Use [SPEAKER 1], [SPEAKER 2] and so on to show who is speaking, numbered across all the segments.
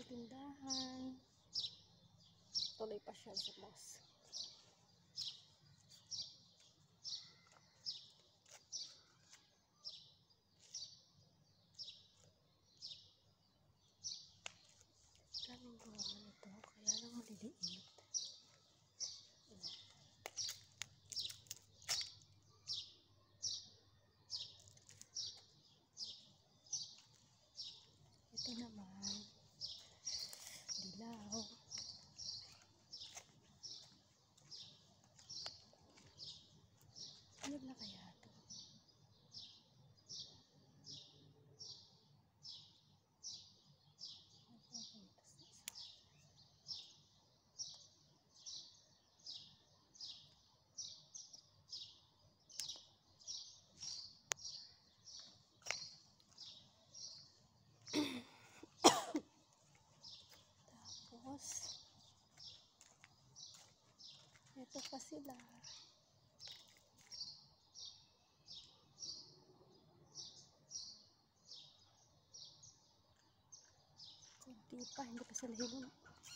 [SPEAKER 1] tindahan. Tuloy pa siya sa boss. Daming gawa nito, kaya lang maliliit. Ito naman, dilaw. Ano na kaya ito? Tapos, ito pa sila. Kunti pa, hindi pa sila hinog.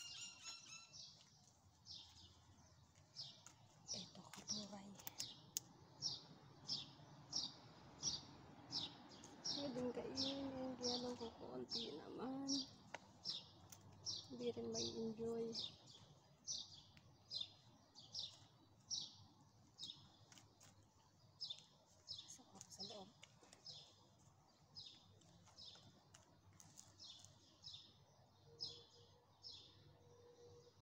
[SPEAKER 1] Ito, katuray. Pwedeng kainin, kaya lang kukunti naman. Hindi rin may enjoy.